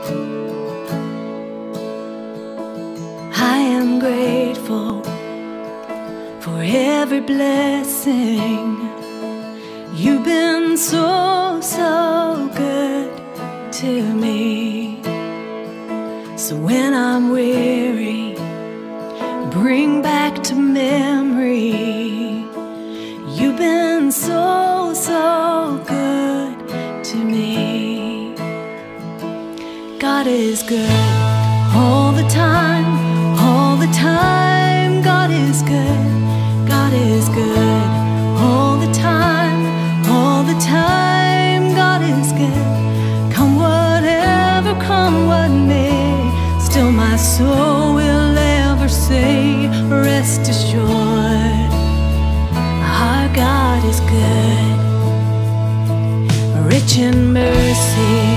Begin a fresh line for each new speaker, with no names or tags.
I am grateful for every blessing. You've been so, so good to me. So when I'm weary, bring back to memory. You've been so, so good to me. God is good all the time, all the time. God is good, God is good all the time, all the time. God is good. Come whatever, come what may, still my soul will ever say, rest assured, our God is good, rich in mercy.